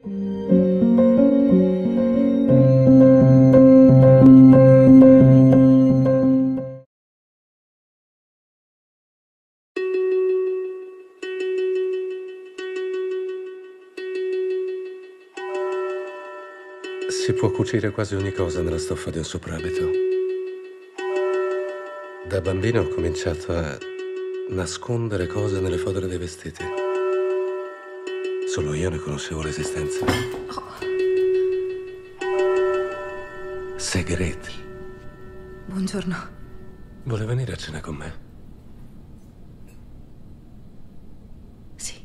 Si può cucire quasi ogni cosa nella stoffa di un soprabito. Da bambino ho cominciato a nascondere cose nelle fodere dei vestiti. Solo io ne conoscevo l'esistenza. Segreti. Buongiorno. Vuole venire a cena con me? Sì.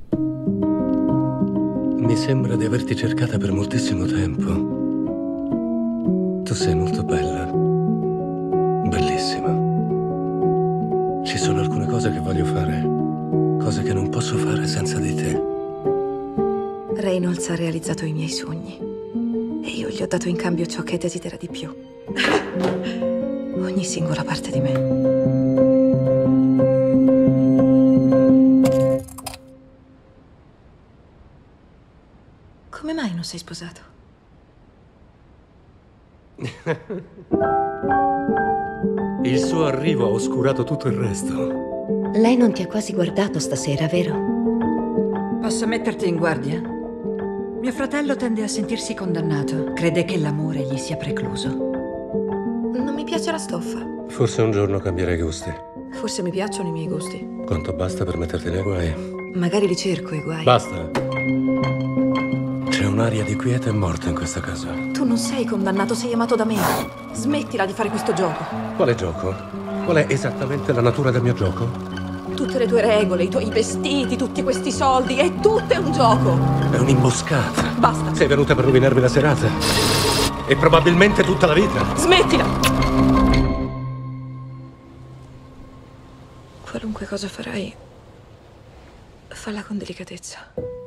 Mi sembra di averti cercata per moltissimo tempo. Tu sei molto bella. Bellissima. Ci sono alcune cose che voglio fare. Cose che non posso fare senza di te. Reynolds ha realizzato i miei sogni. E io gli ho dato in cambio ciò che desidera di più. Ogni singola parte di me. Come mai non sei sposato? Il suo arrivo ha oscurato tutto il resto. Lei non ti ha quasi guardato stasera, vero? Posso metterti in guardia? Mio fratello tende a sentirsi condannato. Crede che l'amore gli sia precluso. Non mi piace la stoffa. Forse un giorno cambierai gusti. Forse mi piacciono i miei gusti. Quanto basta per metterti nei guai? Magari li cerco i guai. Basta. C'è un'aria di quiete e morte in questa casa. Tu non sei condannato, sei amato da me. Smettila di fare questo gioco. Quale gioco? Qual è esattamente la natura del mio gioco? Tutte le tue regole, i tuoi vestiti, tutti questi soldi, è tutto un gioco. È un'imboscata. Basta. Sei venuta per rovinarmi la serata. E probabilmente tutta la vita. Smettila! Qualunque cosa farai, falla con delicatezza.